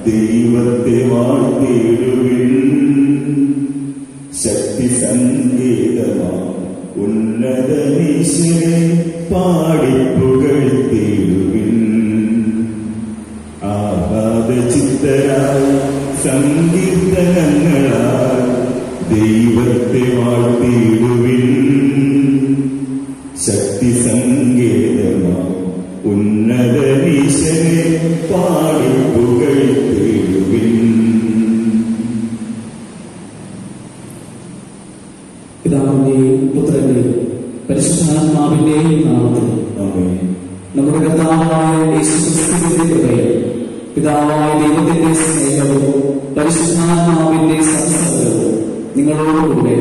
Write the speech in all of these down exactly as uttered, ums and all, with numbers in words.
ദൈവത്തെ വാഴ്ത്തിടുവിൻ. ശക്തി സങ്കേതമാ ഉന്നതനീശ്വരെ പാടിപ്പുകഴ്ത്തിടുവിൻ. ആഹ്ലാദചിത്തരായ സങ്കീർത്തനങ്ങളാൽ ദൈവത്തെ വാഴ്ത്തിടുവിൻ. ശക്തി സങ്കേതമാ ഉന്നതനീശ്വരെ പാടിപ്പുകഴ്ത്തിടുവിൻ. പിതാവിന്റെയും പുത്രന്റെയും പരിശുദ്ധാത്മാവിന്റെയും നാമത്തിൽ നമ്മുടെ കർത്താവായ യേശുക്രിസ്തുവിന്റെ കൃപയും പിതാവായ ദൈവത്തിന്റെ സ്നേഹവും പരിശുദ്ധാത്മാവിന്റെ സംസർഗവും നിങ്ങളോടുകൂടെ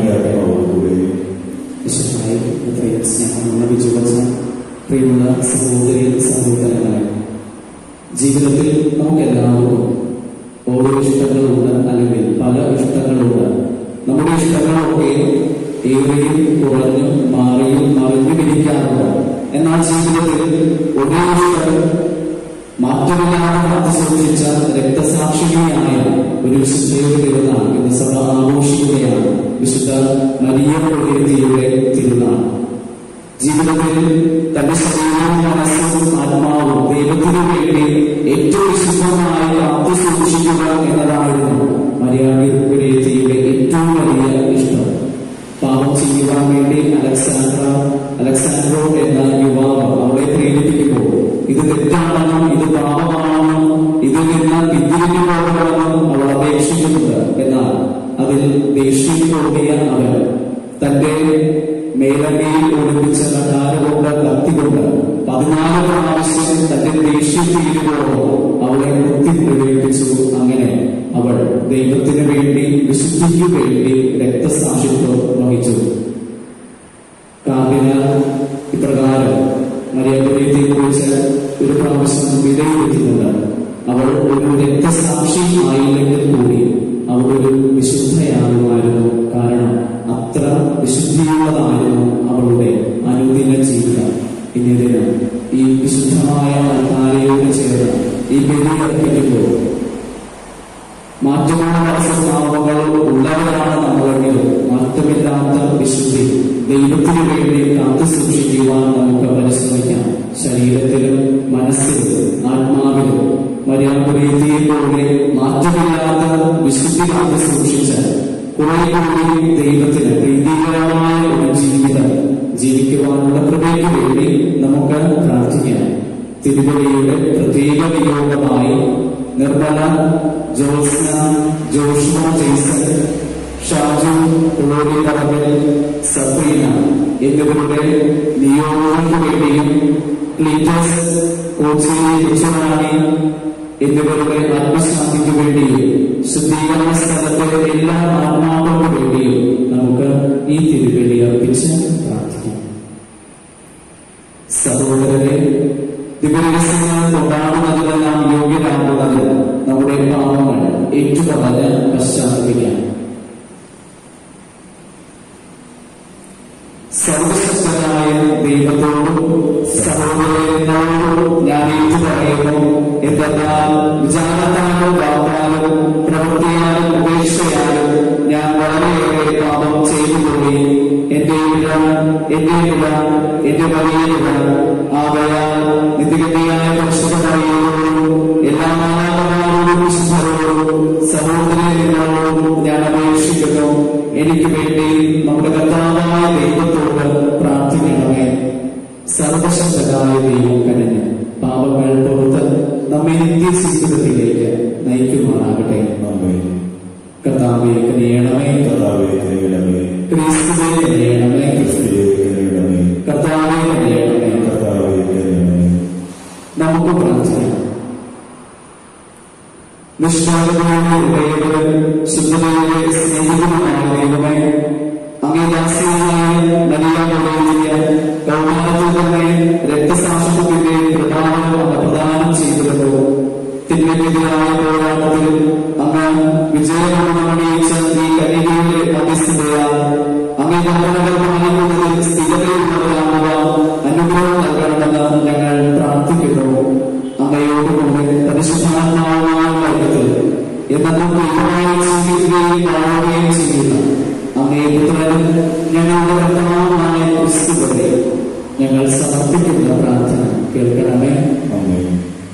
വിശുദ്ധായി ഇത്രയും സ്നേഹമുള്ള വിജുവച്ച പ്രിയമുള്ള സഹോദരി സഹോദരനായി, ജീവിതത്തിൽ നമുക്കെല്ലാവർക്കും ഓരോ ഇഷ്ടങ്ങളുണ്ട്, അല്ലെങ്കിൽ പല ഇഷ്ടങ്ങളുണ്ട്. നമ്മുടെ ഇഷ്ടങ്ങളൊക്കെ ഏറെയും കുറഞ്ഞും മാറിയും മറിഞ്ഞു പിരിക്കാറുണ്ട്. എന്നാൽ ജീവിതത്തിൽ ഒരേ ഇഷ്ടം മാറ്റമില്ലാതെ കാത്തുസൂക്ഷിച്ച രക്തസാക്ഷിണിയായ ഒരു വിശുദ്ധയുടെ തിരുനാൾ ഇന്ന് സഭ ആഘോഷിക്കുകയാണ്. വിശുദ്ധ മരിയ പുരോഹിതയുടെ തിരുനാൾ. ജീവിതത്തിൽ തന്റെ ശരീരവും മനസ്സും ആത്മാവും ദൈവത്തിനു വേണ്ടി ഏറ്റവും വിശുദ്ധമായി കാത്തു സൂക്ഷിക്കുക എന്നതായിരുന്നു മരിയ പുരോഹിതയുടെ ഏറ്റവും വലിയ ഇഷ്ടം. പാപം ചെയ്യുവാൻ വേണ്ടി അലക്സാൻഡ്ര അലക്സാൻഡ്രോ എന്ന യുവാവ് അവളെ പ്രേരിപ്പിക്കുമ്പോൾ ഇത് തെറ്റാണെന്നും ഇത് പാപമാണെന്നും ഇതിൽ നിന്ന് പിന്തിരിഞ്ഞു പോകണമെന്നും അവൾ അപേക്ഷിക്കുന്നുണ്ട്. എന്നാൽ അതിൽ ദേഷ്യം തോന്നിയ അവൻ തന്റെ മേലങ്കയിൽ ഒളിപ്പിച്ച കഠാരകൊണ്ട് കത്തിക്കൊണ്ട് പതിനാല് പ്രാവശ്യം തന്റെ ദേഷ്യം തീരുവോളം അവളെ കുത്തി പ്രവേശിച്ചു. അങ്ങനെ അവൾ ദൈവത്തിന് വേണ്ടി വിശുദ്ധിക്കു വേണ്ടി രക്തസാക്ഷിത്വം വഹിച്ചു. കാർഡിനൽ ഇപ്രകാരം മരിയ പുരോഹിതയെ കുറിച്ച് ഒരു പ്രാവശ്യം വിലയിരുത്തുന്നുണ്ട്. അവൾ ഒരു രക്തസാക്ഷി ആയില്ലെങ്കിൽ കൂടി അവൾ ഒരു വിശുദ്ധയാകുമായിരുന്നു. കാരണം അത്ര വിശുദ്ധിയുള്ളതായിരുന്നു അവളുടെ അനുദിന ജീവിതം. ഇന്നിതിന് ഈ വിശുദ്ധമായ അൽത്താരയോട് ചേർന്ന് ഈ ബലി അർപ്പിക്കുമ്പോൾ മാറ്റമുള്ള സ്വഭാവങ്ങൾ ഉള്ളവരാണ് നമ്മളെങ്കിലും മാറ്റമില്ലാത്ത വിശുദ്ധി ദൈവത്തിനു വേണ്ടി കാത്തു സൂക്ഷിക്കുവാൻ നമുക്ക് പരിശ്രമിക്കാം. ശരീരത്തിലും മനസ്സിലും ആത്മാവിലും മരിയ പുരോഹിതയെ പോലെ മാറ്റമില്ലാത്ത വിശുദ്ധി കാത്തു സൂക്ഷിച്ച് കുറെ കൂടി ദൈവത്തിന് പ്രീതികരമായ ഒരു ജീവിതം ജീവിക്കുവാനുള്ള കൃപയ്ക്ക് വേണ്ടി നമുക്ക് പ്രാർത്ഥിക്കാം. തിരുവലിയുടെ പ്രത്യേക നിയോഗമായി നിർമ്മല, ജോസ്ന, ജോഷ്മ ജെയ്സൺ, ഷാജു, ഉളോരി പറമ്പൽ, സബ്രീന എന്നിവരുടെ നിയോഗങ്ങൾക്ക് വേണ്ടിയും ക്ലീറ്റസ്, കോച്ചേരി ഉച്ചറാണി എന്നിവരുടെ ആത്മശാന്തിക്ക് വേണ്ടിയും ശുദ്ധീകരണ സ്ഥലത്തെ എല്ലാ ആത്മാക്കൾക്ക് വേണ്ടിയും നമുക്ക് ഈ തിരുവലി അർപ്പിച്ച് പ്രാർത്ഥിക്കാം. സഹോദരരെ, ദിവ്യരഹസ്യങ്ങൾ കൊണ്ടാടുന്നതിനെല്ലാം യോഗ്യരാകുന്നത് നമ്മുടെ പാപങ്ങൾ ഏറ്റുപറഞ്ഞ് പശ്ചാത്തപിക്കാം. സർവശക്തനായ ദൈവത്തോടും സഹോദരനോടും ഞാൻ ഏറ്റു പറയുന്നു. എന്തെന്നാൽ വിചാരത്താലും വാക്കാലും പ്രവൃത്തിയാലും ഉപേക്ഷയാലും ഞാൻ വളരെയേറെ പാപം ചെയ്തു പോയി. എന്റെ പിഴ എന്റെ പിഴ എന്റെ വലിയ പിഴ ആകയാൽ നിത്യകന്യായ പരിശുദ്ധ മറിയയോടും എല്ലാ മാതാപിതാക്കളോടും വിശുദ്ധരോടും സഹോദരങ്ങളോടും ഞാൻ അപേക്ഷിക്കുന്നു. എനിക്ക് വേണ്ടി നമ്മുടെ കർത്താവായ ദൈവത്തോട് പ്രാർത്ഥിക്കണമേ. സർവശക്തനായ ദൈവം കനിഞ്ഞ് പാപങ്ങൾ പുറത്ത് നമ്മെ നിത്യജീവിതത്തിലേക്ക് നയിക്കുമാറാകട്ടെ. കർത്താവേ കനിയണമേ, കർത്താവേ കനിയണമേ, ക്രിസ്തുവേ കനിയണമേ, ക്രിസ്തുവേ കനിയണമേ, കർത്താവേ കനിയണമേ, കർത്താവേ കനിയണമേ. നമുക്ക് പ്രാർത്ഥിക്കാം. നിഷ്ഠാതമായ ദൈവം, ശുദ്ധതയുടെ സ്നേഹിതമായ ദൈവമേ, അങ്ങേ ദാസിയായ മരിയ പുരോഹിതയെ കൗമാരത്തിൽ തന്നെ രക്തസാക്ഷിത്വത്തിന്റെ പ്രധാനം അങ്ങ് പ്രദാനം ചെയ്തിരുന്നു. തിന്മയ്ക്കെതിരായ പോരാട്ടത്തിൽ അങ്ങ് വിജയഗുണമണിയിച്ച ഈ കന്യകയുടെ മധ്യസ്ഥതയാൽ അങ്ങേ കൽപ്പനകൾ പാലിക്കുന്നതിൽ സ്ഥിരതയുള്ളവരാകുക അനുഗ്രഹം നൽകണമെന്ന് ഞങ്ങൾ പ്രാർത്ഥിക്കുന്നു. അങ്ങയോടുകൂടെ പരിശുദ്ധാത്മാവുമായി എന്നും ദൈവമായി ജീവിക്കുകയും വാഴുകയും ചെയ്യുന്ന അങ്ങേ പുത്രനും ഞങ്ങളുടെ കർത്താവുമായ ക്രിസ്തു വഴി ഞങ്ങൾ സമർപ്പിക്കുന്ന പ്രാർത്ഥന കേൾക്കണമേ. ആമേൻ.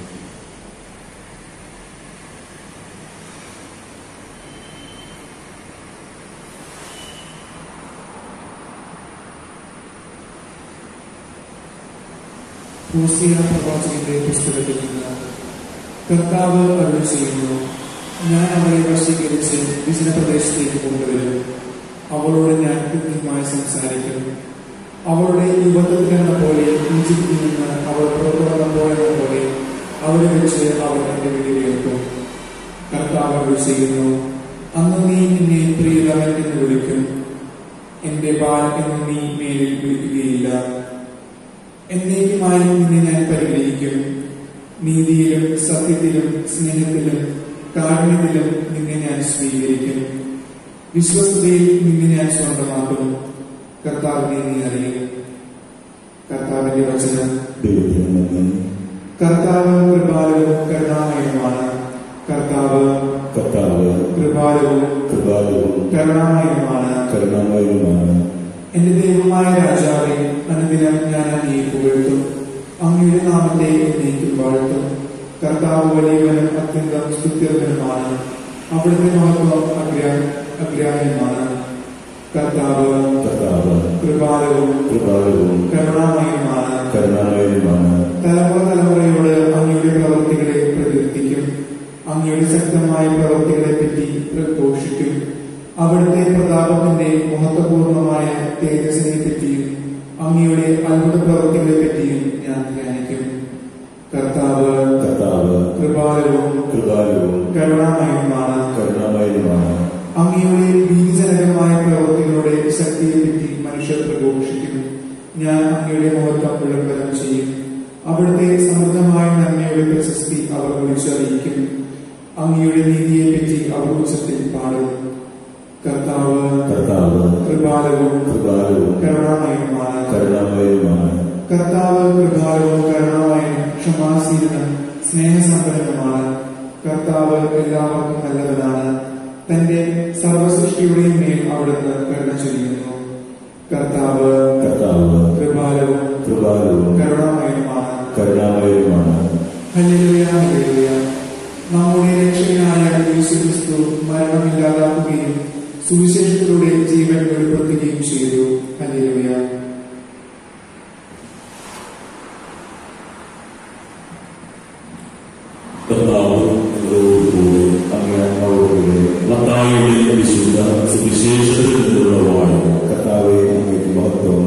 ഹോസിയ പ്രവാചകന്റെ പുസ്തകത്തിൽ നിന്ന് കർത്താവ് അരുളി ചെയ്യുന്നു, ഞാൻ അവളെ വശീകരിച്ച് വിജനപ്രദേശത്തേക്ക് കൊണ്ടുവരും. അവളോട് ഞാൻ കൃത്യമായി സംസാരിക്കും. അവളുടെ യുവത്വത്തിലെന്ന പോലെ ഈജിപ്തിൽ നിന്ന് അവൾ പുറത്തുവന്നപ്പോഴെന്ന പോലെ അവിടെ വെച്ച് അവൾ എന്റെ വീട്ടിലേക്കും. കർത്താവ് അരുളി ചെയ്യുന്നു, അന്ന് നീ എന്നെ പ്രിയതമൻ എന്ന് വിളിക്കും, എന്റെ ബാൽ എന്ന് നീ മേലിൽ വിളിക്കുകയില്ല. എന്നേക്കുമായി നിന്നെ ഞാൻ പരിഗണിക്കും. നീതിയിലും സത്യത്തിലും സ്നേഹത്തിലും കാരുണ്യത്തിലും നിന്നെ ഞാൻ സ്വീകരിക്കും. വിശ്വസ്തതയിൽ നിന്നെ ഞാൻ സ്വന്തമാക്കും. കർത്താവിനെ നീ അറിയും. കർത്താവിന്റെ വചനം. കർത്താവ് കൃപാലവും കരുണാമയനുമാണ്. കർത്താവ് കർത്താവ് കൃപാലവും കൃപാലവും കരുണാമയനുമാണ്. കരുണാമയനുമാണ്. എന്റെ ദൈവമായ രാജാവെ, അനുദിനം ഞാൻ അങ്ങയെ പുകഴ്ത്തും. അങ്ങയുടെ നാമത്തെ എന്നേക്കും വാഴ്ത്തും. കർത്താവ് വലിയവനും അത്യന്തം സ്തുത്യർഹനുമാണ്. അവിടുത്തെ മഹത്വം അഗ്രാ അഗ്രാഹ്യമാണ്. കർത്താവ് കർത്താവ് കൃപാലവും കൃപാലവും കരുണാമയനുമാണ്. കരുണാമയനുമാണ്. തലമുറ തലമുറയോട് അങ്ങയുടെ പ്രവൃത്തികളെ പ്രകീർത്തിക്കും. അങ്ങയുടെ ശക്തമായ പ്രവൃത്തികളെ പറ്റി പ്രഘോഷിക്കും. അവിടുത്തെ പ്രതാപത്തിന്റെ മഹത്വപൂർണമായ തേജസ്സിനെ പറ്റിയും അങ്ങയുടെ അത്ഭുത പ്രവൃത്തികളെ പറ്റിയും ഞാൻ ധ്യാനിക്കും. കർത്താവ് കർത്താവ് കൃപാലവും കൃപാലവും കരുണാമയനുമാണ്. കരുണാമയനുമാണ്. അങ്ങയുടെ ഭീതിജനകമായ പ്രവൃത്തികളുടെ ശക്തിയെപ്പറ്റി മനുഷ്യർ പ്രഘോഷിക്കും. ഞാൻ അങ്ങയുടെ മഹത്വം വിളംബരം ചെയ്യും. അവിടുത്തെ സമൃദ്ധമായ നന്മയുടെ പ്രശസ്തി അവർ വിളിച്ചറിയിക്കും. അങ്ങയുടെ നീതിയെപ്പറ്റി അവർ ഉച്ചത്തിൽ പാടും. കർത്താവ് കർത്താവ് കൃപാലവും കൃപാലവും കരുണാമയനുമാണ്. കരുണാമയനുമാണ്. കർത്താവ് കൃപാലവും കരുണാമയനും ക്ഷമാശീലനും സ്നേഹസമ്പന്നനുമാണ്. കർത്താവ് എല്ലാവർക്കും നല്ലവനാണ്. തന്റെ സർവസൃഷ്ടിയുടെയും മേൽ അവിടുന്ന് കരുണ ചൊരിയുന്നു. കർത്താവ് കർത്താവ് കൃപാലവും കൃപാലവും കരുണാമയനുമാണ്. കരുണാമയനുമാണ്. Hallelujah, hallelujah. നമ്മുടെ രക്ഷകനായ യേശുക്രിസ്തു മരണമില്ലാതാക്കുകയും സുവിശേഷത്തിലൂടെ ജീവൻ വെളിപ്പെടുത്തുകയും ചെയ്തു. ഹല്ലേലൂയ. കർത്താവ് നിങ്ങളോടുകൂടെ അങ്ങയോടുകൂടെ മത്തായിയുടെ വിശുദ്ധ സുവിശേഷത്തിൽ നിന്നുള്ള വാഴ്ച. കർത്താവെ അങ്ങേക്ക് മഹത്വം.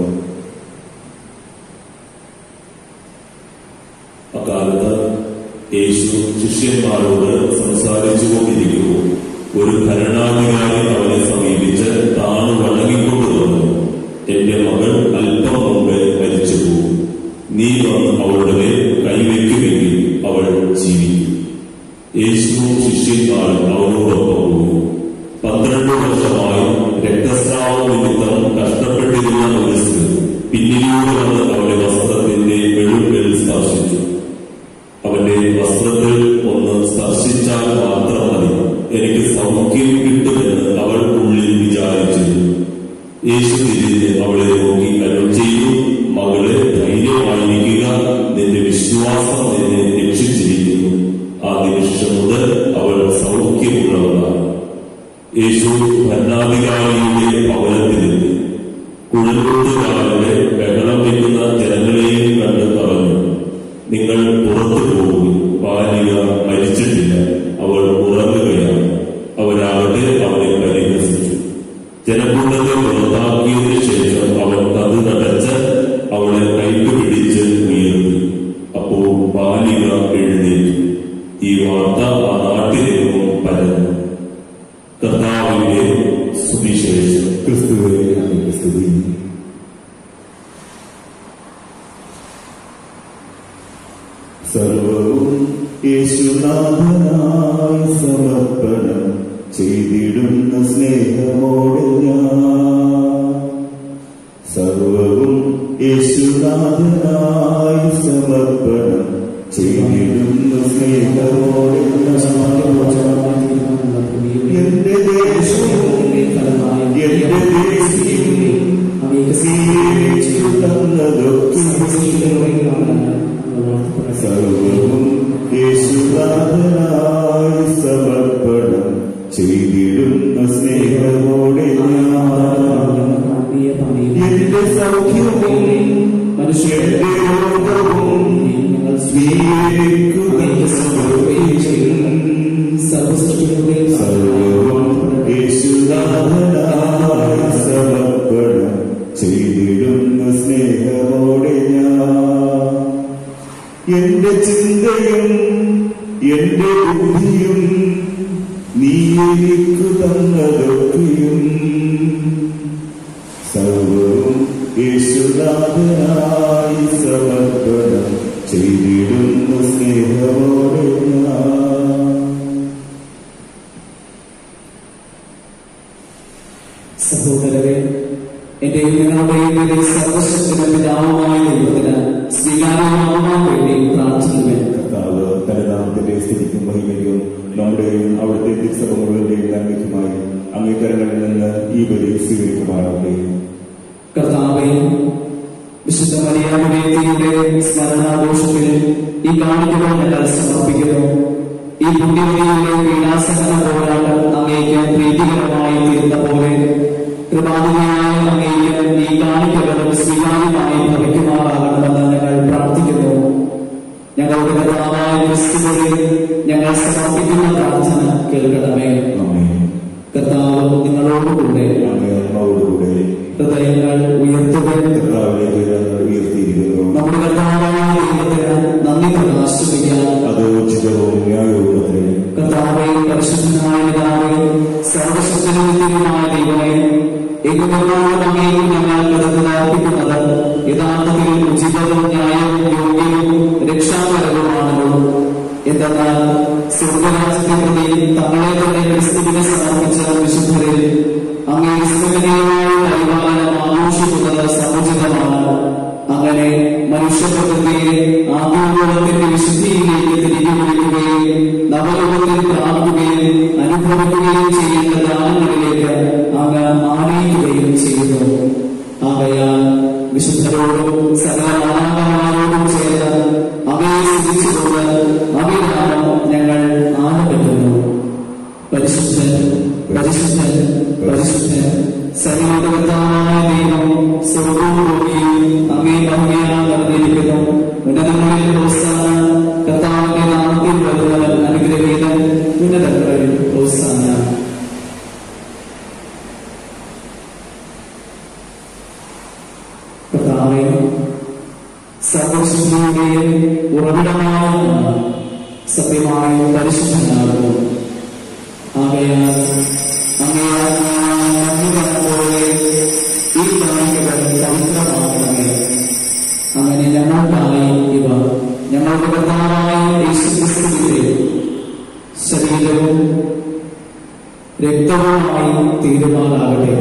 അക്കാലത്ത് യേശു ശിഷ്യന്മാരോട് സംസാരിച്ചു കൊണ്ടിരിക്കുമ്പോൾ ഒരു ഭരണാധികാരി അവനെ സമീപിച്ച് താണു വണങ്ങിക്കൊണ്ട് പറഞ്ഞു, എന്റെ മകൾ അല്പം മുമ്പ് മരിച്ചു പോകും. നീ വന്ന് അവളുടെ മേൽ കൈവയ്ക്കുമെങ്കിൽ അവൾ ജീവിക്കും. യേശുവും ശിഷ്യന്മാരും അവനോടൊപ്പം പോകും. പന്ത്രണ്ട് വർഷമായി രക്തസ്രാവ നിമിത്തം കഷ്ടപ്പെട്ടിരുന്ന ഒരു സ്ത്രീ പിന്നിലൂടെ വന്ന് അവളുടെ വസ്ത്രത്തിന്റെ വെളുപ്പിൽ സ്പർശിച്ചു. അവന്റെ വസ്ത്രത്തിൽ ഒന്ന് സ്പർശിച്ചാൽ മാത്രം മതി, എനിക്ക് സൗഖ്യം കിട്ടുമെന്ന് അവൾ ഉള്ളിൽ വിചാരിച്ചിരുന്നു. യേശു തിരിഞ്ഞ് അവളെ നോക്കി അരുൾ ചെയ്തു, മകളെ ധൈര്യമായിരിക്കുക, നിന്റെ വിശ്വാസം നിന്നെ രക്ഷിച്ചിരിക്കുന്നു. ആ നിമിഷം മുതൽ അവൾ സൗഖ്യമുള്ളവളാണ്. യേശു ഭരണാധികാരിയുടെ ഭവനത്തിലെത്തി. കുഴൽകൂട്ടുകാരുടെ ബഹളം വയ്ക്കുന്ന ജനങ്ങളെയും കണ്ട് പറഞ്ഞു, നിങ്ങൾ പുറത്തു പോകും, ബാലിക മരിച്ചിട്ടില്ല, അവൾ ഉറങ്ങുകയാണ്. അവരാകട്ടെ അവനെ പരിഹസിച്ചു. ജനക്കൂട്ടത്തെ പുറത്താക്കിയതിനു ശേഷം അവൻ കതുകടച്ച് അവളെ കൈക്ക് പിടിച്ച് ഉയർത്തി. അപ്പോൾ ബാലിക എഴുന്നേറ്റു. ഈ വാർത്ത ആ നാട്ടിലെങ്ങും പരന്നു. കർത്താവിന്റെ സുവിശേഷം. ക്രിസ്തുവേ അങ്ങേക്ക് സ്തുതി. സർവവും യേശുനാഥനായി സമർപ്പണം ചെയ്തിടുന്ന സ്നേഹമോടെ ഞാൻ. സർവവും യേശുനാഥനായി സമർപ്പണം ചെയ്തിടുന്ന സ്നേഹമോടെ ഞാൻ. ബുദ്ധിയും നീ എനിക്കു തന്നതൊക്കെയും സർവവും യേശുനാഥനായി സമർപ്പണം ചെയ്തിടുന്ന സ്നേഹമോടെ ഞാൻ. സഹോദരരെ, എന്റെയും നിങ്ങളുടെയും സർവശക്തനും പിതാവുമായ ദൈവത്തിന് സ്വീകാര്യമാകുവാൻ വേണ്ടി പ്രാർത്ഥിക്കുവാൻ കർത്താവ് തന്റെ നാമത്തിന്റെ സ്ഥിതിക്കും മഹിമയ്ക്കും നമ്മുടെയും അവിടുത്തെ തിരുസഭ മുഴുവന്റെയും നന്മയ്ക്കുമായി അംഗീകാരങ്ങളിൽ നിന്ന് ഈ ബലി സ്വീകരിക്കുമാറാകട്ടെ. കർത്താവേ, വിശുദ്ധ മരിയാമിന്റെ സ്മരണാഘോഷത്തിൽ ഈ കാണിക്കകൾ ഞങ്ങൾ സമർപ്പിക്കുന്നു. ഈ പുണ്യവതിയുടെ പീഡാസഹന പോരാട്ടം അങ്ങേക്ക് പ്രീതികരമായി തീർന്ന പോലെ കൃപാധികമായ അങ്ങേക്ക് ഈ കാണിക്കകളും സ്വീകാര്യമായി ഭവിക്കുമാറാകണമെന്ന് ഞങ്ങൾ പ്രാർത്ഥിക്കുന്നു. ഞങ്ങളുടെ കർത്താവായ ക്രിസ്തുവിൽ ഞങ്ങൾ സമർപ്പിക്കുന്ന പ്രാർത്ഥന കേൾക്കണമേ. കർത്താവ് നിങ്ങളോടുകൂടെ ഹൃദയങ്ങൾ ഉയർത്തുകയും നമ്മുടെ കർത്താവായ ദൈവത്തിന് നന്ദി പ്രകാശിപ്പിക്കാൻ അത് ഉചിതവും ന്യായവും. കർത്താവേ, പരിശുദ്ധനായ പിതാവേ, സർവശക്തനുമായ ദൈവമേ, ഏകോപനോടും അങ്ങേക്കും ഞങ്ങൾ കടന്നു യഥാർത്ഥത്തിൽ ഉചിതവും ന്യായവും യോഗ്യവും രക്ഷാകരവുമാണല്ലോ. എന്തെന്നാൽ സ്വർഗരാജ്യത്തെ പ്രതി തങ്ങളെ തന്നെ ക്രിസ്തുവിനെ സമർപ്പിച്ച വിശുദ്ധരിൽ അങ്ങേ സ്മരണീയമായ പരിപാലനം ആഘോഷിക്കുന്നത് സമുചിതമാണ്. അങ്ങനെ മനുഷ്യപ്രകൃതിയെ ആത്മബോധത്തിന്റെ വിശുദ്ധിയിലേക്ക് തിരികെ വിളിക്കുകയും നവലോകത്തിൽ പ്രാപിക്കുകയും അനുഭവിക്കുകയും ചെയ്യേണ്ട ദാനങ്ങളിലേക്ക് അങ്ങ് ആനയിക്കുകയും ചെയ്യുന്നു. ആകയാൽ വിശുദ്ധരോടും സകല മാനവന്മാരോടും ചേർന്ന് അവയെ സ്തുതിച്ചുകൊണ്ട് അഭിരാമം ഞങ്ങൾ ആനന്ദിക്കുന്നു. പരിശുദ്ധൻ പരിശുദ്ധൻ പരിശുദ്ധൻ സകലകർത്താവായ ദൈവം സ്വർഗ്ഗവും ഭൂമിയും അങ്ങേ മഹിമയാൽ നിറഞ്ഞിരിക്കുന്നു. ഉന്നതങ്ങളിൽ ഹോസാന. കർത്താവിന്റെ നാമത്തിൽ വരുന്നവൻ അനുഗ്രഹീതൻ. ഉന്നതങ്ങളിൽ ഹോസാന. കർത്താവേ, സർവശക്തിയുടെയും ഉറവിടമായ സത്യമായും പരിശുദ്ധനാകുന്നു. ആകയാൽ അങ്ങേപോലെ ഈ കാണിക്കകൾ പവിത്രമാക്കണമേ. അങ്ങനെ ഞങ്ങൾക്കായി ഇവ ഞങ്ങളുടെ കർത്താവായ യേശുക്രിസ്തുവിന്റെ ശരീരവും രക്തവുമായി തീരുമാനാകട്ടെ.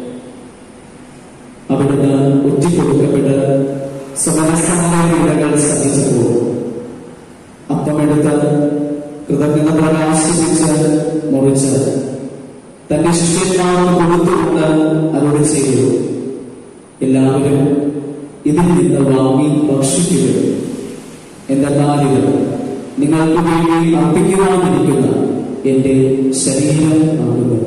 അവിടുന്ന് ഒറ്റിക്കൊടുക്കപ്പെട്ട് സമരസമരങ്ങൾ സഹിച്ചപ്പോൾ അപ്പമെടുത്ത് കൃതജ്ഞത പ്രകാശിപ്പിച്ച് മുറിച്ച് തന്റെ ശിഷ്യന്മാർക്ക് കൊടുത്തുകൊണ്ട് അവരോട് ചെയ്തു, എല്ലാവരും ഇതിൽ നിന്ന് വാങ്ങി ഭക്ഷിക്കുക. എന്തെന്നാൽ ഇത് നിങ്ങൾക്ക് വേണ്ടി അർപ്പിക്കുവാനിരിക്കുന്ന എന്റെ ശരീരം ആകുന്നു.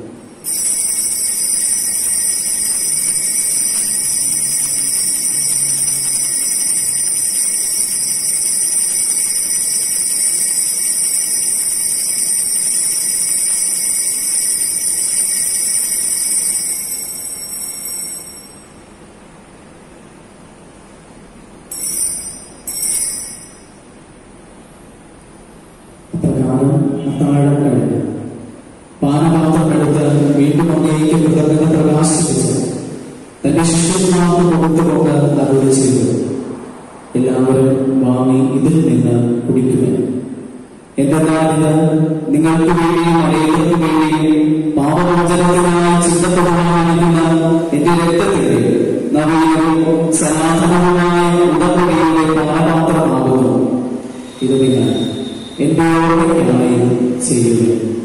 അത്താഴം കഴിഞ്ഞ് പാനപാത്രം എടുത്ത് വീണ്ടും അങ്ങേക്ക് കൃതജ്ഞത പ്രകാശിപ്പിച്ച് തന്റെ ശിഷ്യന്മാർക്ക് കൊടുത്തുകൊണ്ട് അരുളി ചെയ്തു, എല്ലാവരും വാങ്ങി ഇതിൽ നിന്ന് കുടിക്കുക. എന്തെന്നാൽ ഇത് നിങ്ങൾക്ക് വേണ്ടിയും അനേകർക്ക് വേണ്ടിയും പാപമോചനത്തിനായി ചിന്തപ്പെടുവാനിരിക്കുന്ന എന്റെ രക്തത്തിന്റെ നവീനവും സനാതനവുമായ ഉടമ്പടിയുടെ പാനപാത്രമാകുന്നു. ഇത് നിങ്ങൾ എന്റെ ഓർമ്മയ്ക്കായി ചെയ്യുക.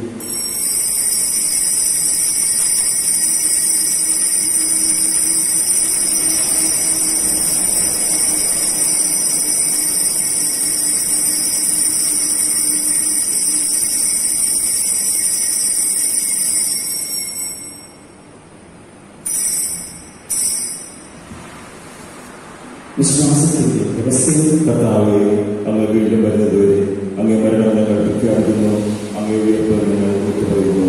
വിശ്വാസത്തിന്റെ രഹസ്യം. കർത്താവേ, അങ്ങ് വീണ്ടും വരുന്നതുവരെ അങ്ങേ മരണം ഞങ്ങൾ പ്രഖ്യാപിക്കുന്നു, അങ്ങേ ഉയർപ്പ് ഞങ്ങൾ പറയുന്നു.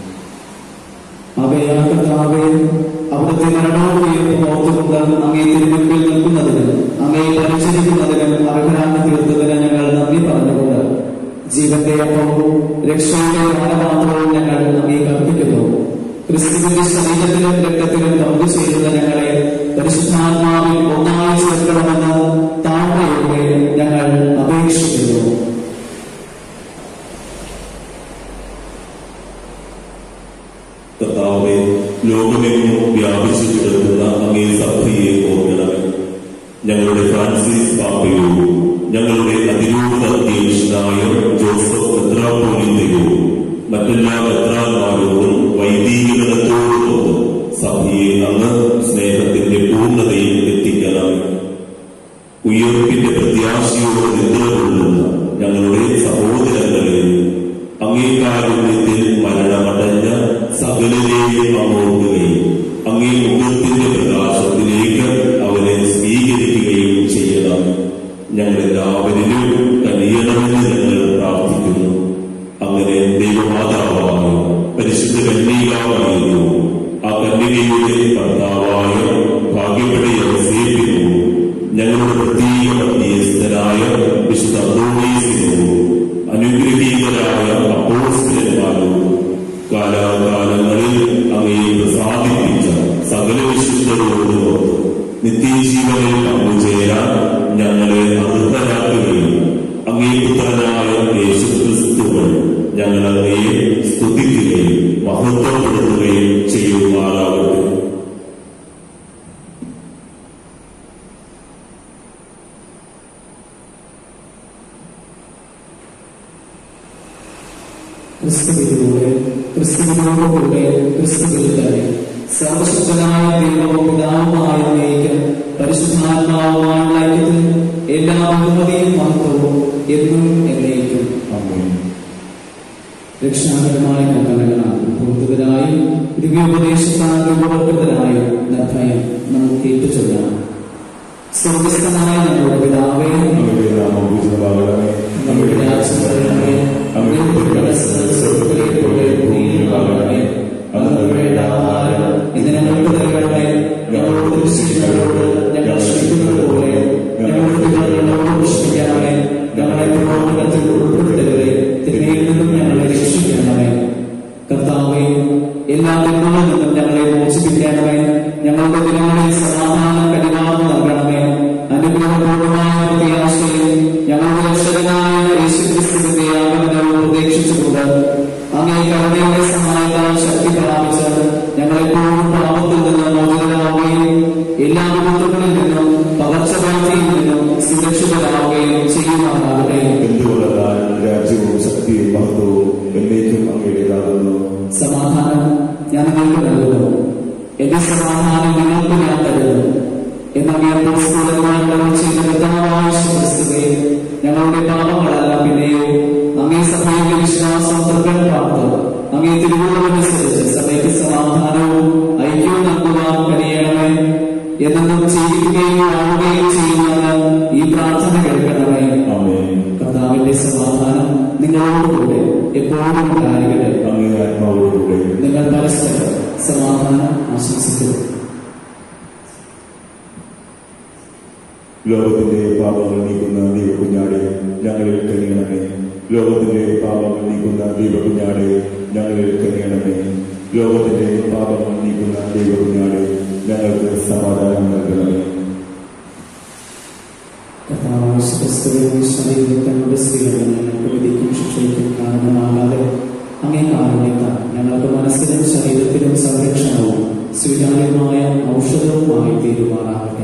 അവയാ കർത്താവേ, അവിടുത്തെ മരണവും ഉയർപ്പും ഓർത്തുകൊണ്ട് അങ്ങേ തിരുമുൻപിൽ നിൽക്കുന്നതിന് അങ്ങേ പരിചരിക്കുന്നതിനും അർഹരാക്കി തീർത്തതിന് ഞങ്ങൾ നന്ദി പറഞ്ഞുകൊണ്ട് ജീവന്റെ അപ്പം ദൈവവും രക്ഷയുടെ പാനപാത്രവും ഞങ്ങൾ അങ്ങേക്ക് അർപ്പിക്കുന്നു. ക്രിസ്തുവിന്റെ ശരീരത്തിലും രക്തത്തിലും പങ്കു ചേരുന്ന ഞങ്ങളെ പരിശുദ്ധാത്മാവിൽ ഒന്നായി ചേർക്കണമെന്ന് താഴ്മയോടെ ഞങ്ങൾ അപേക്ഷിക്കുന്നു. കർത്താവേ, ലോകമെങ്ങും വ്യാപിച്ചു കിടക്കുന്ന അങ്ങേ സഭയെ ഓർക്കണമേ. ഞങ്ങളുടെ ഫ്രാൻസിസ് പാപ്പയോടും ഞങ്ങളുടെ അതിരൂപത അധ്യക്ഷനായ ജോസഫ് മെത്രാപ്പോലീത്തയോടും മറ്റെല്ലാ മെത്രാന്മാരോടും വൈദികഗണത്തോടുമൊത്ത് സഭയെ അങ്ങ് സ്നേഹത്തിന്റെ പൂർണ്ണതയിൽ എത്തിക്കണമേ. ഉയർപ്പിന്റെ പ്രത്യാശയോട് നിദ്രകൊള്ളുന്ന ഞങ്ങളുടെ സഹോദരങ്ങളെ അങ്ങേക്കാരുണ്യത്തിൽ മരണമടഞ്ഞ സകലരെയും അങ്ങോർക്കുകയും അങ്ങേ മുഖത്തിന്റെ പ്രകാശത്തിലേക്ക് അവരെ സ്വീകരിക്കുകയും ചെയ്യണം. ഞങ്ങളെല്ലാവരിലും കനിയണമെന്ന് ഞങ്ങൾ പ്രാർത്ഥിക്കുന്നു. അങ്ങനെ ദൈവമാതാവായ പരിശുദ്ധ കന്യകാമറിയവും ആ കന്യകയുടെ ഭർത്താവായ ഭാഗ്യപ്പെട്ട യോസേഫിനും ഞങ്ങളുടെ പ്രത്യേക മധ്യസ്ഥനായ വിശുദ്ധ അന്തോണീസിനും അനുഗ്രഹീതരായ അപ്പോസ്തലന്മാരും കാലാകാലങ്ങളിൽ അങ്ങയെ പ്രസാദിപ്പിച്ച സകല വിശുദ്ധരോടുമൊത്ത് നിത്യജീവനിൽ പങ്കുചേരാൻ ഞങ്ങളെ അർഹരാക്കുകയും അങ്ങേ പുത്രനായ യേശുക്രിസ്തുവിൽ ഞങ്ങൾ അങ്ങയെ സ്തുതിക്കുകയും മഹത്വപ്പെടുത്തുകയും ചെയ്യുമാറാകട്ടെ. ക്രിസ്തുവിലൂടെ ക്രിസ്തുവിനോടുകൂടെ ക്രിസ്തുവിൽ തന്നെ സർവശക്തനായ ദൈവവും പിതാവുമായ അങ്ങേക്ക് പരിശുദ്ധാത്മാവുമായുള്ള ഐക്യത്തിൽ എല്ലാ ബഹുമതിയും മഹത്വവും എന്നും എന്നേക്കും രക്ഷാകരമായ കൽപ്പനകളാണ് പൂർത്തിതരായും ദിവ്യോപദേശത്താൽ രൂപവൽകൃതരായും നിർഭയം നമുക്ക് ഏറ്റുചൊല്ലാം. സ്വർഗസ്ഥനായ ഞങ്ങളുടെ പിതാവേ, നമ്മുടെ രാജ്യം വരണമേ, അങ്ങയുടെ മനസ്സ് സ്വർഗ്ഗത്തിലെ പോലെ ഭൂമിയിലുമാകണമേ. അന്ന് വേണ്ട ആഹാരം ഇന്ന് ഞങ്ങൾക്ക് തരണമേ. ഞങ്ങളോട് ദുഷിക്കുന്നവരോട് ഞങ്ങൾ ക്ഷമിക്കുന്നത് പോലെ ഞങ്ങളുടെ പിതാക്കളോട് ക്ഷമിക്കണമേ. ഞങ്ങളെ പ്രലോഭനത്തിൽ ഉൾപ്പെടുത്തരുതേ, തിന്മയിൽ നിന്നും ഞങ്ങളെ രക്ഷിക്കണമേ. കർത്താവേ, എല്ലാ തിന്മകളിൽ നിന്നും ഞങ്ങളെ മോചിപ്പിക്കണമേ. ഞങ്ങളുടെ ദിനങ്ങളിൽ സമാധാനം കനിവാർന്ന് നൽകണമേ. അനുഗ്രഹപൂർണമായ പ്രത്യാശയിൽ ഞങ്ങളുടെ രക്ഷകനായ യേശുക്രിസ്തുവിന്റെ ആഗമനവും പ്രതീക്ഷിച്ചുകൊണ്ട് അങ്ങേ കരുണയുടെ സഹായത്താൽ ശക്തി പ്രാപിച്ച് ഞങ്ങളെപ്പോഴും പാപത്തിൽ നിന്ന് മോചിതരാവുകയും എല്ലാ വിപത്തുകളിൽ നിന്നും പകർച്ചവ്യാധിയിൽ നിന്നും സുരക്ഷിതരാവുകയും ചെയ്യുവാനാകട്ടെ. എന്തുകൊണ്ടാൽ രാജ്യവും ശക്തിയും മഹത്വവും എന്നേക്കും അങ്ങയുടേതാകുന്നു. സമാധാനം ഞാൻ നിങ്ങൾക്ക് നൽകുന്നു, എന്റെ സമാധാനം നിങ്ങൾക്ക് ഞാൻ തരുന്നു എന്നങ്ങേ ചെയ്ത കർത്താവായ ക്രിസ്തുവേ, ഞങ്ങളുടെ പാപങ്ങളല്ല പിന്നെയോ അങ്ങേ സഭയിലെ വിശ്വാസം തൃക്കൺ പാർത്ത് അങ്ങേ തിരുവുള്ളമനുസരിച്ച് സഭയ്ക്ക് സമാധാനവും ഐക്യവും നൽകുവാൻ കഴിയണമേ. എന്നും ജീവിക്കുകയും ആവുകയും ചെയ്യുന്ന ഈ പ്രാർത്ഥന കേൾക്കണമേ. കർത്താവിന്റെ സമാധാനം നിങ്ങളോടുകൂടെ എപ്പോഴും ഉണ്ടായിരിക്കട്ടെ. നിങ്ങൾ പരസ്പരം സമാധാനം ആശംസിക്കുന്നു. ലോകത്തിന്റെ പാപങ്ങൾ നീക്കുന്ന ദൈവകുഞ്ഞാടെ ഞങ്ങളിൽ കനിയണമേ. ലോകത്തിന്റെ പാപങ്ങൾ നീക്കുന്ന ദൈവകുഞ്ഞാടെ ഞങ്ങളിൽ കനിയണമേ. ലോകത്തിന്റെ പാപങ്ങൾ നീക്കുന്ന ദൈവകുഞ്ഞാടെ ഞങ്ങൾക്ക് സമാധാനം നൽകണമേ. തങ്ങളുടെ സ്ത്രീകളും ഞങ്ങൾക്ക് വിധിക്കും ശിക്ഷയ്ക്കും കാരണമാകാതെ അങ്ങേ കാരുണ്യത്താൽ ഞങ്ങൾക്ക് മനസ്സിലും ശരീരത്തിലും സംരക്ഷണവും സ്വീകാര്യമായ ഔഷധവുമായി തീരുമാനാകട്ടെ.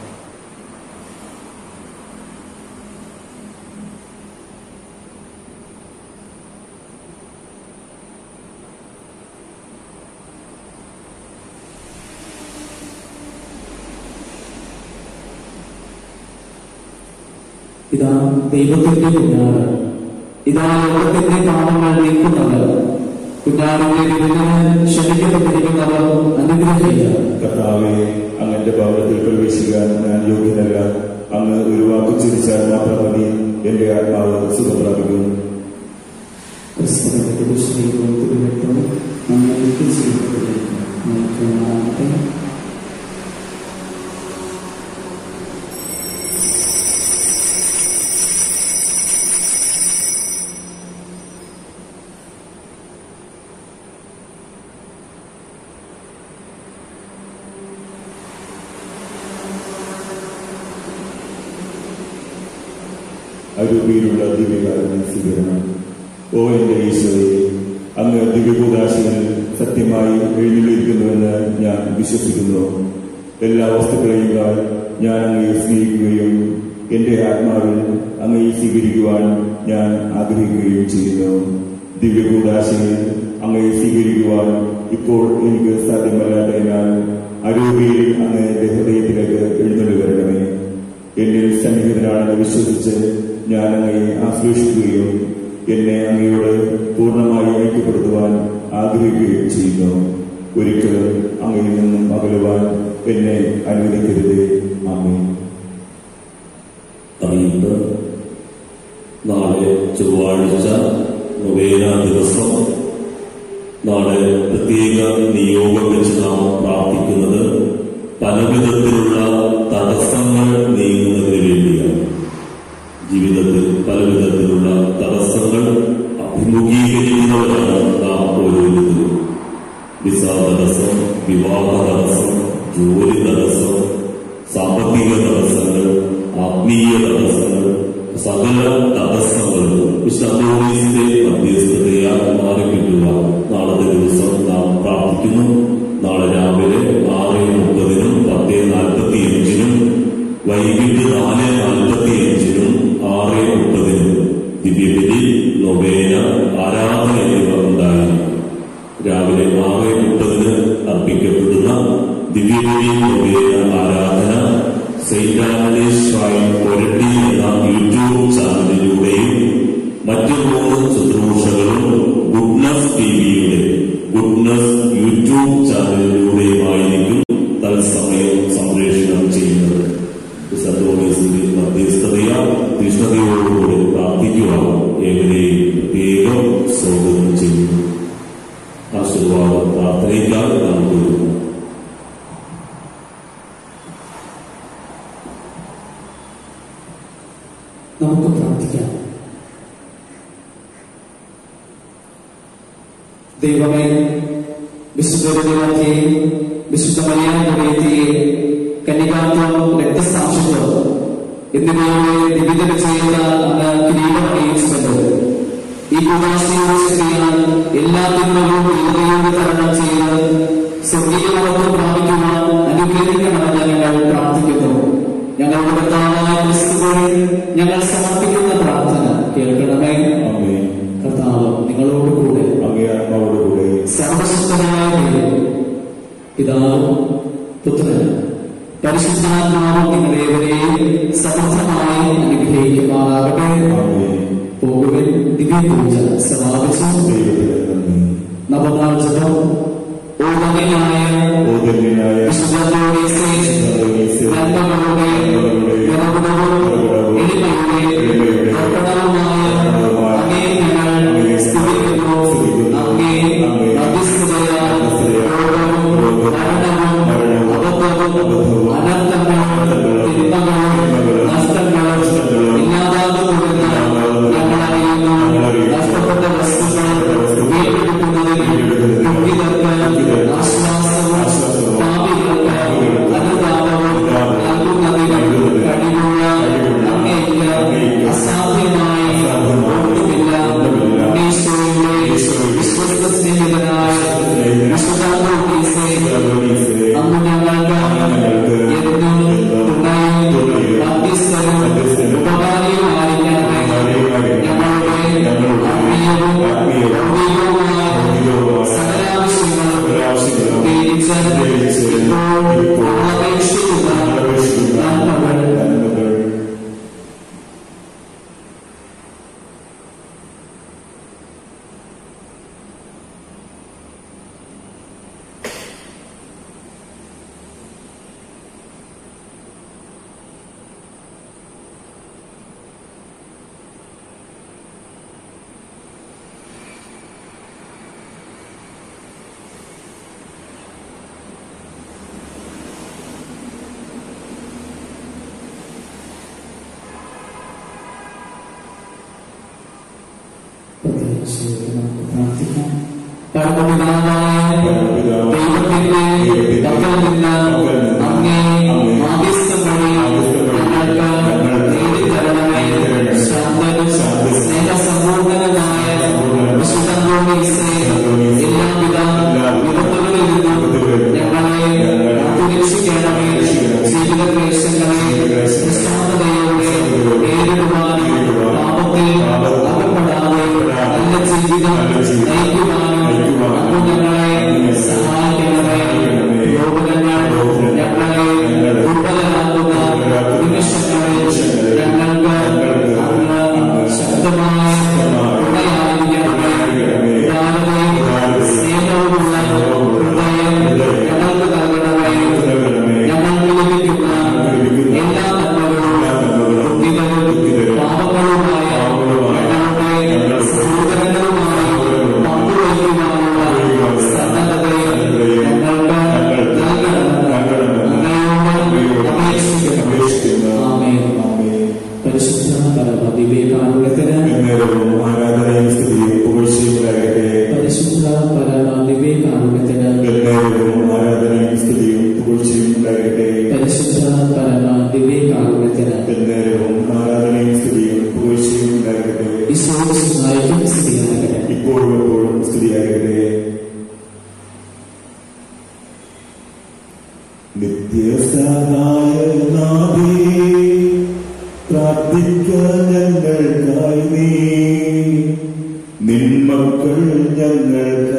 ഇതാ ദൈവത്തിന്റെ കുഞ്ഞാട്, ഇതാ ലോകത്തിന്റെ പാപങ്ങൾ നീക്കുന്നവർ, കുഞ്ഞാടിന്റെ വിരുന്നിന് ക്ഷണിക്കപ്പെട്ടിരിക്കുന്നവർ അനുഗ്രഹിക്കുക. കർത്താവേ, അങ്ങന്റെ ഭവനത്തിൽ പ്രവേശിക്കാൻ ഞാൻ യോഗ്യനല്ല. അങ്ങ് ഒരു വാക്ക് ചിരിച്ചാൽ മാത്രം മതി, എന്റെ ആത്മാവ് സുഖം പ്രാപിക്കും. ക്രിസ്തുവിന്റെ ശരീരവും തിരുരക്തവും നമ്മൾക്ക് സ്വീകരിക്കട്ടെ. അരൂപിയിലുള്ള ദിവ്യകാരുണ്യ സ്വീകരണം. ഓ എന്റെ ഈശോയെ, അങ്ങ് ദിവ്യകൂദാശയിൽ സത്യമായി എഴുന്നള്ളിയിരിക്കുന്നുവെന്ന് ഞാൻ വിശ്വസിക്കുന്നു. എല്ലാ വസ്തുക്കളെയും ഞാൻ അങ്ങയെ സ്നേഹിക്കുകയും എന്റെ ആത്മാവിൽ അങ്ങയെ സ്വീകരിക്കുവാൻ ഞാൻ ആഗ്രഹിക്കുകയും ചെയ്യുന്നു. ദിവ്യകൂദാശയിൽ അങ്ങയെ സ്വീകരിക്കുവാൻ ഇപ്പോൾ എനിക്ക് സാധ്യമല്ലാത്തതിനാൽ അരൂപിയിൽ അങ്ങ് എന്റെ ഹൃദയത്തിലേക്ക് എഴുന്നള്ളി വരണമേ. എന്നിൽ സന്നിഹിതനാണെന്ന് വിശ്വസിച്ച് ഞാൻ അങ്ങയെ ആശ്ലേഷിക്കുകയും എന്നെ അങ്ങയോട് പൂർണ്ണമായി ഐക്യപ്പെടുത്തുവാൻ ആഗ്രഹിക്കുകയും ചെയ്യുന്നു. ഒരിക്കലും അങ്ങയിൽ നിന്നും അകലുവാൻ എന്നെ അനുവദിക്കരുതേ. ആമേൻ. അറിയിപ്പ്. നാളെ ചൊവ്വാഴ്ച നൊവേന ദിവസം. നാളെ പ്രത്യേക നിയോഗം വെച്ച് നാം പ്രാർത്ഥിക്കുന്നത് പലവിധത്തിലുള്ള തടസ്സങ്ങൾ നീങ്ങുന്നതിന് വേണ്ടിയാണ്. ജീവിതത്തിൽ പലവിധത്തിലുള്ള തടസ്സങ്ങൾ അഭിമുഖീകരിക്കുന്നവരാണ് നാം ഓരോരുത്തരും. വിസ തടസ്സം, വിവാഹ തടസ്സം, ജോലി തടസ്സം, സാമ്പത്തിക തടസ്സങ്ങൾ, ആത്മീയ തടസ്സങ്ങൾ, സകല തടസ്സങ്ങളും വിശുദ്ധ മധ്യസ്ഥതയാൽ മാറിക്കിട്ടുക നാളത്തെ ദിവസം നാം പ്രാർത്ഥിക്കുന്നു. നാളെ രാവിലെ ആറ് മുപ്പതിനും പത്ത് നാൽപ്പത്തി അഞ്ചിനും വൈകിട്ട് നാല് നാൽപ്പത്തി അഞ്ചിനും ആറ് മുപ്പതിനും ദിവ്യബലി, നൊവേന, ആരാധന എന്നിവ ഉണ്ടായിരുന്നു. രാവിലെ ആറ് മുപ്പതിന് അർപ്പിക്കപ്പെടുന്ന ദിവ്യബലി, നൊവേന, ആരാധന സെയിന്റ് ആന്റണീസ് ഷ്രൈൻ കൊരട്ടി എന്ന യൂട്യൂബ് ചാനലിലൂടെയും മറ്റു മൂന്ന് ശുശ്രൂഷകളും ഗുഡ്നസ് ടിവിയുടെ ഗുഡ്നസ് യൂട്യൂബ് ചാനലിലൂടെയുമായിരിക്കും തത്സമയം സംപ്രേഷണം ചെയ്യുന്നത്. സന്തോഷത്തിന്റെ മധ്യസ്ഥതയാ തീഷ്ണതയോടുകൂടി പ്രാർത്ഥിക്കുവാൻ ഏവരെയും പ്രത്യേകം സ്വാഗതം ചെയ്യുന്നു. ആശീർവാദം പ്രാർത്ഥനയ്ക്കായി നാം കൊടുക്കുന്നു. നമുക്ക് പ്രാർത്ഥിക്കാം. ദൈവമേ, വിശുദ്ധരുടെ മധ്യേ വിശുദ്ധ മറിയാമിന്റെയും കന്യകാത്വം, രക്തസാക്ഷിത്വം എന്നിവയുടെ വിവിധ വിജയത്താൽ അങ്ങ് കിരീടം അണിയിച്ചുകൊണ്ട് ഈ കൂദാശയുടെ ശരിയാൽ എല്ലാ തിന്മകളും ഇവയോട് തരണം ചെയ്ത് സ്വർഗീയ മഹത്വം പ്രാപിക്കുവാൻ അനുഗ്രഹിക്കണമെന്ന് ഞങ്ങൾ പ്രാർത്ഥിക്കുന്നു. ഞങ്ങളുടെ കർത്താവായ ക്രിസ്തുവിനെ ഞങ്ങൾ സമർപ്പിക്കുന്ന പ്രാർത്ഥന കേൾക്കണമേ. കർത്താവ് നിങ്ങളോടുകൂടെ സർവശക്തനായ ദൈവം പിതാവും പുത്രനും പരിശുദ്ധാത്മാവും നിങ്ങളേവരെയും സമർത്ഥമായി അനുഗ്രഹിക്കുമാറാകട്ടെ. പോകുവിൻ. ദിവ്യപൂജ സമാപിച്ചു. നവനാൾ ജപം. ഓദനിയായ വിശുദ്ധ നന്മകളുടെ നിറകുടവും എളിമയുടെ പ്രകടനവുമായ അങ്ങേ ഞങ്ങൾ സ്തുതിക്കുന്നു. അങ്ങേ മധ്യസ്ഥതയാൽ രോഗവും മരണവും അബദ്ധവും അനർത്ഥങ്ങളും തിന്മകളും നഷ്ടങ്ങളും ഇല്ലാതാകുന്നുവെന്ന് ഞങ്ങളറിയുന്നു. നഷ്ടപ്പെട്ട വസ്തുക്കൾ വീണ്ടെടുക്കുന്നതിന് ദുഃഖിതർക്ക് ആശ്വാസവും പാപികൾക്ക് അനുതാപവും നൽകുന്നതിന് കഴിവുള്ള അങ്ങേക്ക് അസാധ്യമായി ഒന്നുമില്ല. ഈശോയുടെ വിശ്വസ്ത സ്നേഹിതനായ വിശുദ്ധാത്മാവീസേ, അന്ന് ഞങ്ങൾക്ക് എന്നും തുണയും മധ്യസ്ഥനും ഉപകാരിയുമായിരിക്കണമേ. ഞങ്ങളുടെ ആത്മീയവും ഭൗതികവുമായ സകലാവശ്യങ്ങളും ഉപയോഗിച്ച് ഇപ്പോൾ അപേക്ഷിക്കുന്ന നന്മകൾ പ്രാർത്ഥിക്കാം. പരമപിതാവായ ദൈവത്തിന്റെ പക്കൽ നിന്ന് അങ്ങേ മാധ്യസ്ഥം വഴി ഞങ്ങൾക്ക് നേടിത്തരണമേ. ശാന്ത നല്ല ജീവിതം നയിക്കുവാനും അപ്പോൾ ഞങ്ങളെ സഹായിക്കണമേ. രോഗങ്ങൾ ഞങ്ങളെ ദുർബലരാകുന്ന നിമിഷങ്ങളിൽ ഞങ്ങൾക്ക് അങ്ങ് ശക്തമായ തുണയായിരിക്കണമേ. സ്നേഹവുമുള്ള ഹൃദയം ഞങ്ങൾക്ക് നൽകണമേ. ഞങ്ങൾക്ക് ലഭിക്കുന്ന എല്ലാ നന്മകളും ബുദ്ധികളും പാപങ്ങളുമായ ഞങ്ങളുടെ സഹോദരങ്ങളുമായി പങ്കുവയ്ക്കുവാനുള്ള സന്നദ്ധതയും ഞങ്ങൾക്ക് നൽകണമെന്ന് അങ്ങയോട് അപേക്ഷിക്കുന്നു. ആമേൻ. പരിശുദ്ധ പരമ ദിവ്യകാരുണ്യത്തിന് ആരാധനയും സ്തുതിയും പുകഴ്ചയും ഉണ്ടാകട്ടെ. പരിശുദ്ധ പരമ ദിവ്യകാരുണ്യത്തിന് ആരാധനയും സ്തുതിയും പുകഴ്ചയും ഉണ്ടാകട്ടെ. പരിശുദ്ധ പരമ ദിവ്യകാരുണ്യത്തിന് എന്നേരവും ആരാധനയും സ്തുതിയും പുകഴ്ചയും ഉണ്ടാകട്ടെ. ഈശോയ്ക്കും സ്തുതിയാകട്ടെ. ഇപ്പോഴും എപ്പോഴും സ്തുതിയാകട്ടെ. നിത്യസഹായനാഥേ, പ്രാർത്ഥിക്കാൻ ഞങ്ങൾക്കായി നീ നിൻ മക്കൾ ഞങ്ങൾക്ക്